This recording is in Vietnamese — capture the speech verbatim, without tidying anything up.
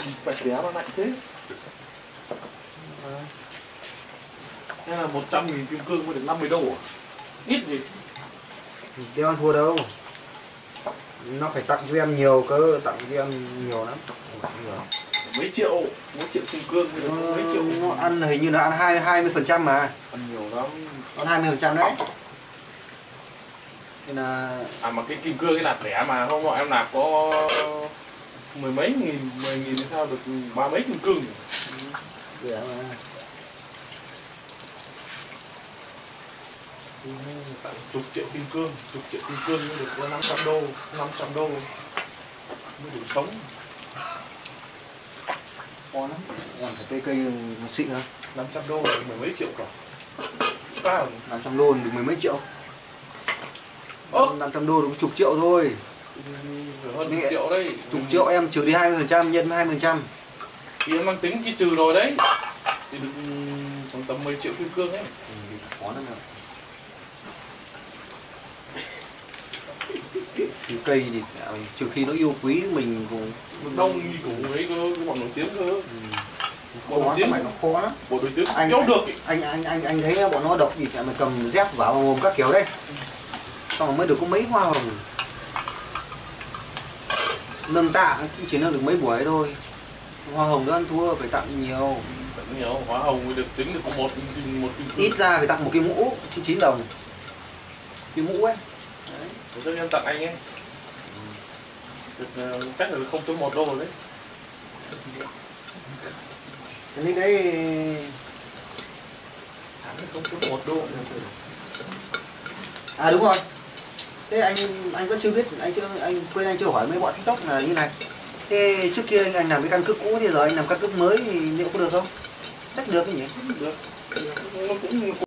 Bạch đéo nó lạnh thế. Thế là một trăm nghìn kim cương mới được năm mươi đô à? Ít gì. Đeo thua đâu. Nó phải tặng cho em nhiều cơ, tặng cho em nhiều lắm. Mấy triệu, mấy triệu kim cương mới được Nó, mấy triệu. nó ăn hình như nó ăn hai hai mươi phần trăm mà. Ăn nhiều lắm. Ăn hai mươi phần trăm đấy. Nên là À mà cái kim cương cái nạp rẻ mà hôm nọ em nạp có mười mấy nghìn, mười nghìn thì sao được ba mấy kim cương. rẻ mà. Tặng chục triệu kim cương, chục triệu kim cương mới được có năm trăm đô, năm trăm đô mới đủ sống. Ngon lắm. Làm phải cây cây nó xịn hả? năm trăm đô được mười mấy triệu cả. Cao. năm trăm đô được mười mấy triệu. Ơ, năm trăm đô được chục triệu thôi. hơn chục triệu đấy. Chục triệu em trừ đi hai mươi phần trăm, nhân với hai mươi phần trăm. Thì em đang tính chi trừ rồi đấy. Thì được khoảng tầm mười triệu kim cương ấy. Ừ, khó lắm nào. Thì cây thì trừ khi nó yêu quý mình cũng Đông như của ấy cơ, bọn nổi tiếng cơ. Ừ. Bọn Khó nổi tiếng lắm, nó khó lắm. Bọn nổi tiếng Anh kéo anh, được ý. anh anh anh anh thấy bọn nó độc gì mà cầm dép vào mồm các kiểu đấy. Xong rồi mới được có mấy hoa hồng. Nâng tạ chỉ nâng được mấy buổi thôi. Hoa hồng nó ăn thua phải tặng nhiều. Tặng nhiều, hoa hồng mới được tính được có một một kim cương. Ít ra phải tặng một cái mũ chín chín đồng. Cái mũ ấy. Đấy. Tôi em tặng anh ấy. Được, uh, chắc là không phẩy một đô rồi đấy. Cái đấy không phẩy một đô. À đúng rồi. Thế anh anh vẫn chưa biết, anh chưa anh quên anh chưa hỏi mấy bọn TikTok là như này. Thế trước kia anh, anh làm cái căn cước cũ thì giờ anh làm căn cước mới thì liệu có được không? Chắc được cái nhỉ? Được. Nó cũng